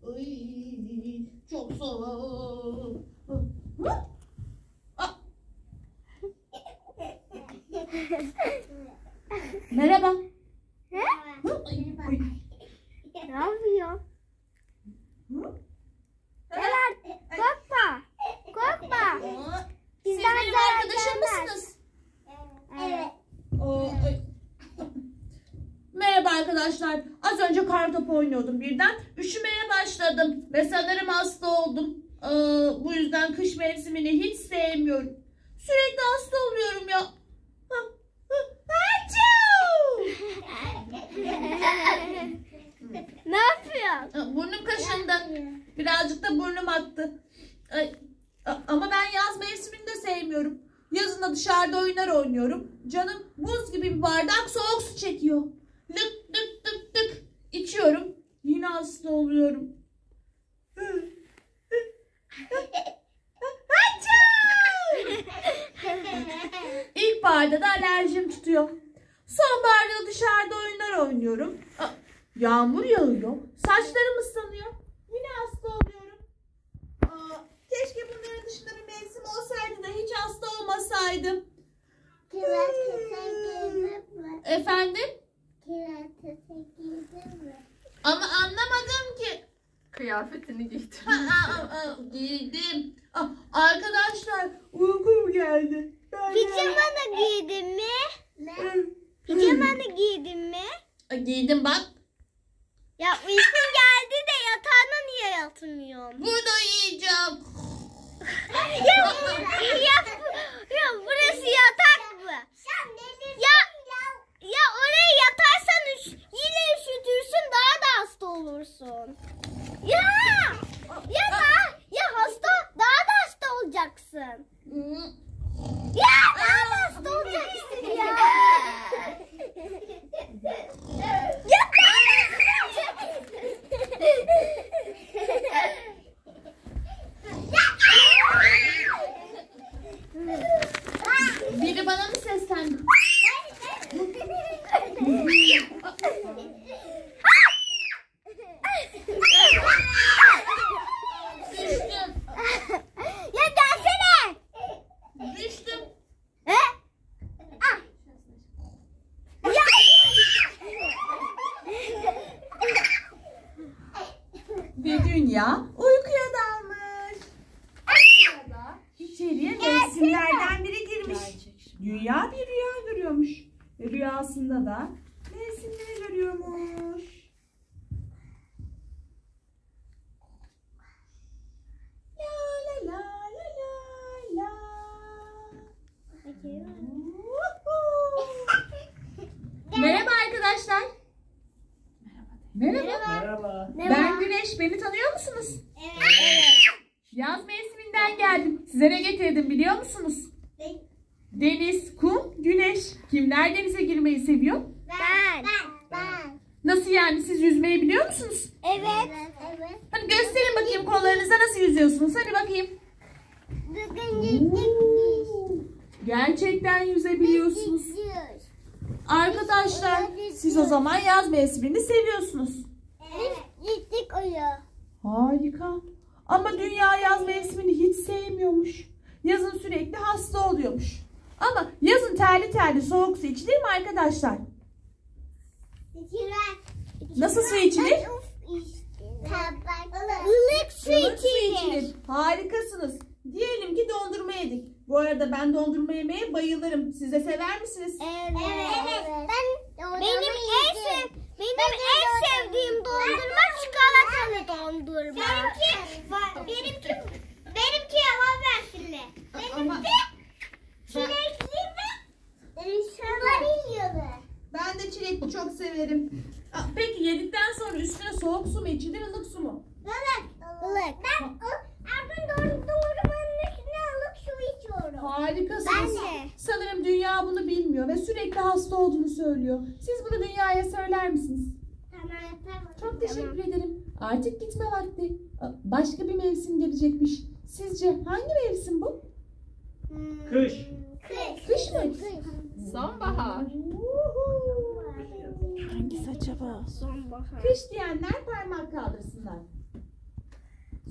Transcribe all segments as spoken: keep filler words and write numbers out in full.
Ay, çok soğuk. Ah. Merhaba. Merhaba. Ne yapıyorsun? Evet, korkma. Korkma. Siz Bizden benim zarar arkadaşım gelmez. mısınız? Evet. Aa, ay. Merhaba arkadaşlar. Az önce kartopu oynuyordum birden. Üşümeye başladım ve sanırım hasta oldum. Aa, bu yüzden kış mevsimini hiç sevmiyorum. Sürekli hasta oluyorum ya. Ha, ha, Achoo! Ne yapıyorsun? Aa, Burnum kaşındı. Birazcık da burnum aktı. Ay, a- ama ben yaz mevsimini de sevmiyorum. Yazın da dışarıda oyunlar oynuyorum. Canım buz gibi bir bardak soğuk su çekiyor. Lık lık lık lık içiyorum. Yine hasta oluyorum. İlkbaharda da alerjim tutuyor. Sonbaharda dışarıda oyunlar oynuyorum. Aa, Yağmur yağıyor. Saçlarım ıslanıyor. Yine hasta oluyorum. Aa, keşke bunların dışında bir mevsim olsaydı da hiç hasta olmasaydım. Efendim? Ama anlamadım ki. Kıyafetini giydim. Ha, aa, aa, giydim. Aa, arkadaşlar uykum geldi. Ben Pijamanı giydin mi? Pijamanı giydin mi? Aa, giydim bak. Ya uykun geldi de yatağına niye yatmıyorsun? Burada yiyeceğim. ya, ya, ya burası yatak mı? Ya, ya oraya yatarsan üş, yine üşütürsün, daha da hasta olursun. Ya, ya da, ya hasta, daha da hasta olacaksın. Ya daha da hasta olacaksın ya. Ya daha da hasta olacaksın. Biri bana mı seslendi? Düştüm. Ya gelsene. Düştüm. He? Ah. Ya. Bir dünya uykuya dalmış. Sırada içeriye mevsimlerden biri girmiş. Dünya bir rüya görüyormuş. Ve rüyasında da mevsimleri görüyormuş. La la la la la la. Merhaba arkadaşlar. Merhaba. Merhaba. Ben Güneş. Beni tanıyor musunuz? Evet. Yaz mevsiminden geldim. Size ne getirdim biliyor musunuz? Deniz, kum, güneş. Kimler denize girmeyi seviyor? Ben. Ben. Nasıl yani? Siz yüzmeyi biliyor musunuz? Evet. Evet. Hadi gösterin bakayım kollarınızda nasıl yüzüyorsunuz. Hadi bakayım. Bugün gittik Gerçekten yüzebiliyorsunuz. Arkadaşlar siz o zaman yaz mevsimini seviyorsunuz. Evet. Gittik oraya. Harika. Ama dünya yaz mevsimini hiç sevmiyormuş. Yazın sürekli hasta oluyormuş. Ama yazın terli terli soğuk su içilir mi arkadaşlar? Nasıl su içilir? Ilık su Ilık su içilir. içilir. Harikasınız. Diyelim ki dondurma yedik. Bu arada ben dondurma yemeye bayılırım. Siz de sever misiniz? Evet. Evet. Ben benim en sev benim en sevdiğim dondurma çikolatalı dondurma. Benimki benimki benimki yalan versiyonu. Benimki çilekli ve vanilyalı. Ben de çilekli çok severim. Aa, Peki yedikten sonra üstüne soğuk su mu içilir, ılık su mu? Ilık. Ilık. Ben her gün dondurmanın üstüne ılık su içiyorum. Harikasınız. Ben de. Sanırım dünya bunu bilmiyor ve sürekli hasta olduğunu söylüyor. Siz bunu dünyaya söyler misiniz? Tamam, tamam. Çok teşekkür ederim. Artık gitme vakti. Aa, Başka bir mevsim gelecekmiş. Sizce hangi mevsim bu? Kış. Kış. Kış mı? Sonbahar. Hangisi acaba? Sonbahar. Kış diyenler parmak kaldırsınlar.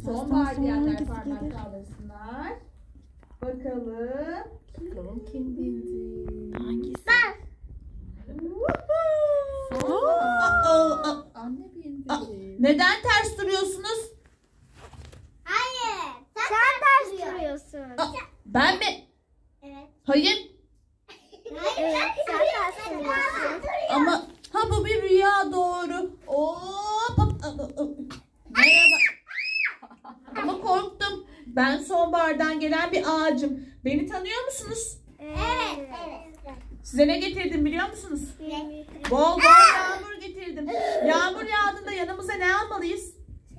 Sonbahar diyenler parmak kaldırsınlar. Bakalım. Bakalım kim bildi? Hangisi? Aa, Anne bildi. neden ters duruyorsunuz? Hayır. Sen, sen ters duruyorsun. Aa, ben mi? Evet. Hayır. Evet. Sen ters duruyorsun. Ama ha bu bir rüya doğru. Hop, hop, hop, hop. Merhaba. Ama korktum. Ben sonbahardan gelen bir ağacım. Beni tanıyor musunuz? Evet. Evet. Size ne getirdim biliyor musunuz? Evet. Bol bol yağmur getirdim. Yağmur yağdığında yanımıza ne almalıyız?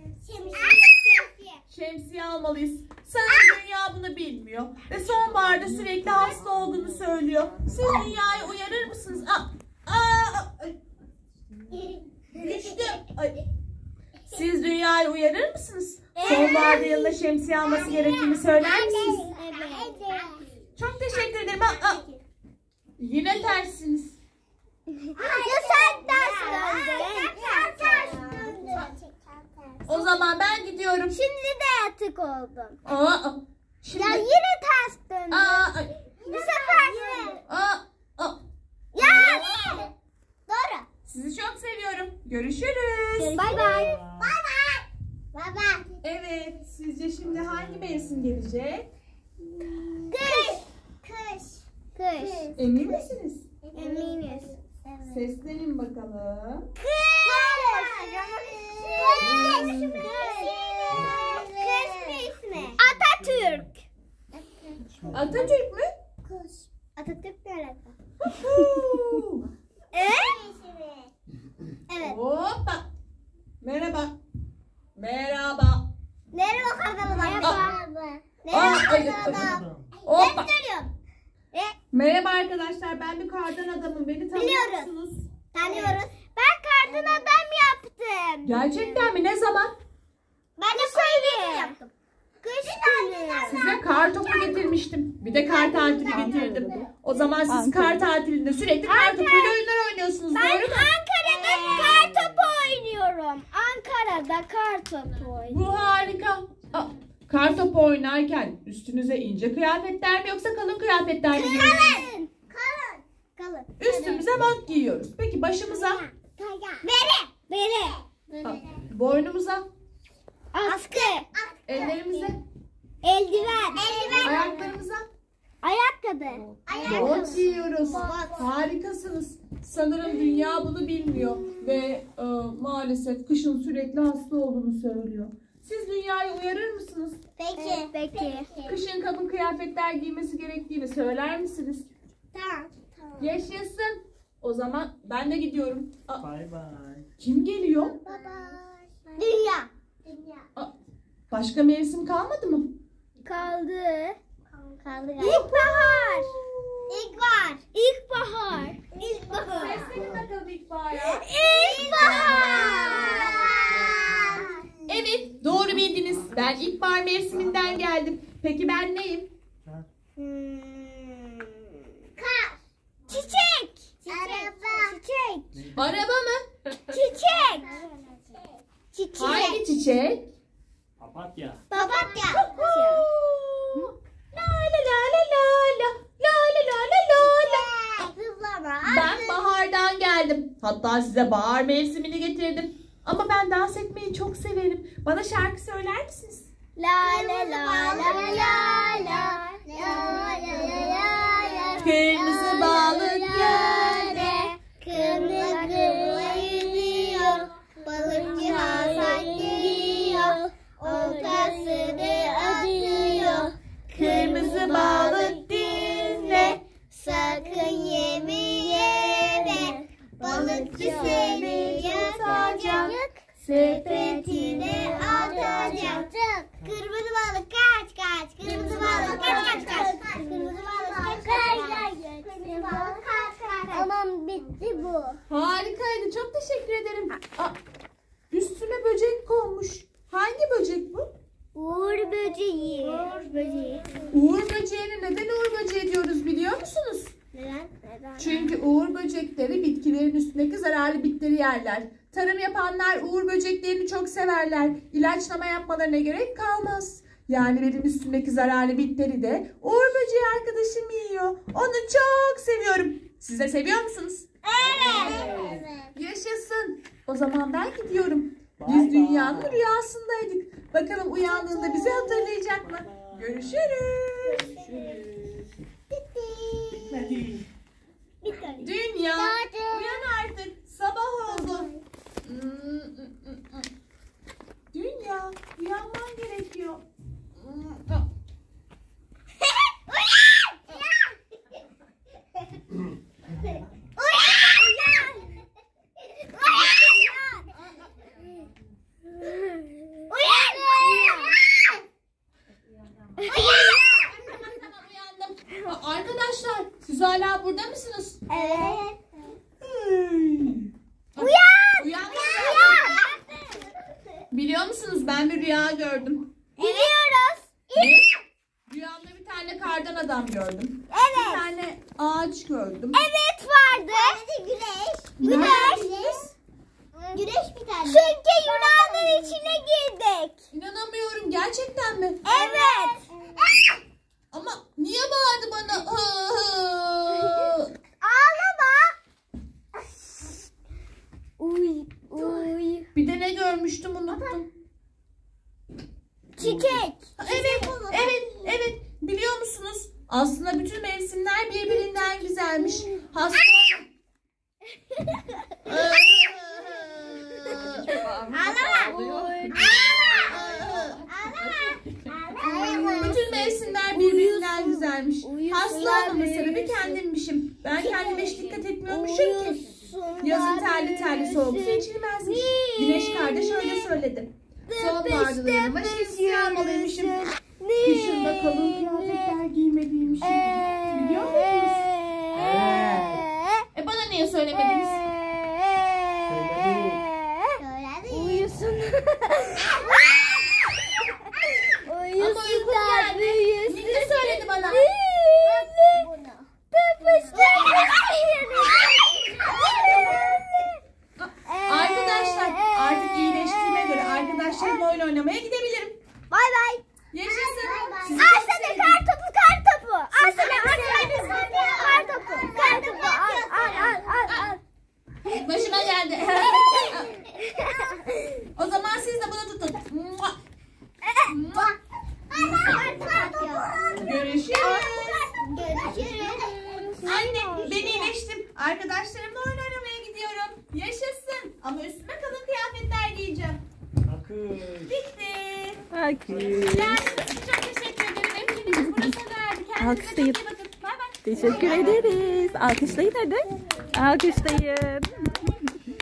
Şemsiye almalıyız. Sanırım dünya bunu bilmiyor. Ve sonbaharda sürekli hasta olduğunu söylüyor. Siz dünyayı uyarır mısınız? Aa, aa, ay, düştüm. Ay. Siz dünyayı uyarır mısınız? Sonbaharda yanına şemsiye alması gerektiğini söyler misiniz? Evet. Çok teşekkür ederim. Aa, aa. Yine tersiniz. Ya sen ters döndün. Sen ters döndün. O zaman ben gidiyorum. Şimdi de yatık oldun. Aa, aa. Şimdi... Ya yine ters döndün. Aa, ay. Bu sefer de. Aa, aa. Ya. Doğru. Sizi çok seviyorum. Görüşürüz. Bay bay. Bay bay. Bay bay. Evet, sizce şimdi hangi mevsim gelecek? Kış. Kış. Kış. Emin misiniz? Eminiz. Seslenin bakalım. Kış. Kış. Kış ismi. Atatürk. Atatürk mü? Kış. Atatürk ne alaka? Huu. Evet. Evet. Hoppa. Merhaba. Merhaba. Merhaba kardan adam. Merhaba. Aa, ay, Merhaba ay, kardan adam. Hoppa. Ne söylüyorsun? E, Merhaba arkadaşlar, ben bir kardan adamım. Beni tanıyor Biliyoruz. musunuz? tanıyoruz. Ben kardan adam yaptım. Gerçekten mi? Ne zaman? Ben de söyleyeyim. Yaptım. Kış günü. Size kar topu getirmiştim. Bir de kar tatili getirdim. O zaman siz kar tatilinde sürekli kar topuyla oyunlar oynuyorsunuz, Ben doğru mu? Ankara'da kar topu oynuyorum. Ankara'da kar topu oynuyorum. Bu harika. Aa, kar topu oynarken üstünüze ince kıyafetler mi yoksa kalın kıyafetler mi giyiyorsunuz? Kalın. Kalın. Kalın. Üstümüze mont giyiyoruz. Peki başımıza, Bere. Bere. aa, boynumuza, Askı. ellerimize, Eldiven. Eldiven. ayaklarımıza Ayakkabı. mont giyiyoruz. Harikasınız. Sanırım dünya bunu bilmiyor ve e, maalesef kışın sürekli hasta olduğunu söylüyor. Siz dünyayı uyarır mısınız? Peki. Peki. Kışın kalın kıyafetler giymesi gerektiğini söyler misiniz? Tamam. Tamam. Yaşasın. O zaman ben de gidiyorum. Aa, Bay bay. kim geliyor? Dünya. Dünya. Aa, başka mevsim kalmadı mı? Kaldı. Kaldı. İlkbahar. İlkbahar. İlkbahar. İlkbahar. Seslenin bakalım ilkbahara. İlkbahar. Evet, doğru bildiniz. Ben ilkbahar mevsiminden geldim. Peki ben neyim? Hmm. Kar. Çiçek. Araba. Çiçek. Araba mı? Çiçek. Çiçek. Hangi çiçek? Papatya. Papatya. La la la la la la la la la la la la. Zıplama. Ben bahardan geldim. Hatta size bahar mevsimini getirdim. Ama ben dans etmeyi çok severim. Bana şarkı söyler misiniz? La la la la la la la la la. Kırmızı balık göle kırmızı yüzüyor. Balıkçı Hasan geliyor. Oltasını atıyor. Kırmızı balık dinle. Sakın yeme yeme. Balıkçı seni yatacak. Sepetine atacak. Kırmızı balık kaç kaç. Kırmızı balık kaç kaç kaç. Kırmızı balık kaç kaç kaç. Kırmızı balık kaç kaç kaç. Tamam bitti bu. Harikaydı. Çok teşekkür ederim. Aa, üstüne böcek konmuş. Hangi böcek bu? Uğur böceği. Uğur böceği. Uğur böceğine neden uğur böceği diyoruz biliyor musunuz? Neden? Neden? Çünkü uğur böcekleri bitkilerin üstündeki zararlı bitleri yerler. Tabii Tarım yapanlar uğur böceklerini çok severler. İlaçlama yapmalarına gerek kalmaz. Yani benim üstümdeki zararlı bitleri de uğur böceği arkadaşım yiyor. Onu çok seviyorum. Siz de seviyor musunuz? Evet. Yaşasın. O zaman ben gidiyorum. Bye Biz bye. dünyanın rüyasındaydık. Bakalım uyandığında bizi hatırlayacak mı? Görüşürüz. Bitmedi. Dünya, Hadi. uyan artık. Sabah oldu. Dünya, uyanman gerekiyor. Tamam, uyandım. Aa, Arkadaşlar, siz hala burada mısınız? Evet. Uyan! Uyan! Biliyor musunuz, ben bir rüya gördüm. Biliyoruz. Ne? Rüyamda bir tane kardan adam gördüm. Bir Evet. tane ağaç gördüm. Evet vardı. Bir güneş. Güneş. Neredesiniz? Güneş bir tane. Çünkü Yunan'ın içine girdik. İnanamıyorum, gerçekten mi? Evet. Ama niye bağırdı bana? Ağlama. Uy uy. Bir de ne görmüştüm, unuttum. Çiçek. Evet, evet, evet. Biliyor musunuz? Aslında bütün mevsimler birbirinden güzelmiş. Hasta... Bütün mevsimler birbirinden güzelmiş. Hasta olmamın sebebi kendimmişim. Ben kendime hiç dikkat etmiyormuşum ki. Yazın terli terli soğuk su içilmezmiş. Güneş kardeş öyle söyledi. Sonbaharda da yanıma şemsiye almalıymışım. Kışın da kalın kıyafetler giymeliymişim. Biliyor musunuz? E bana niye söylemediniz? Uyusun. Ama uykum geldi. Nilde söyledi bana. Arkadaşlar artık iyileştiğime göre arkadaşlarımla oyun oynamaya gidebilirim. Bay bay. Yaşasın. Sizi Al çok sana sevdim. kar topu, kar topu. Al sana, al sana kar topu. Kar topu. Al, al, al, al, al. Başıma geldi. O zaman siz de bunu tutun. Mua. Mua. Görüşürüz. Görüşürüz. Anne ben iyileştim. Arkadaşlarımla oyun oynamaya gidiyorum. Yaşasın. Ama üstüme kalın kıyafetler giyeceğim. Akış. Bitti. Akış. Geldiğiniz için çok teşekkür ederim. Hepiniz burası geldi. Kendinize çok iyi bakın. Bay bay. Teşekkür ederiz. Alkışlayın hadi. Alkışlayın.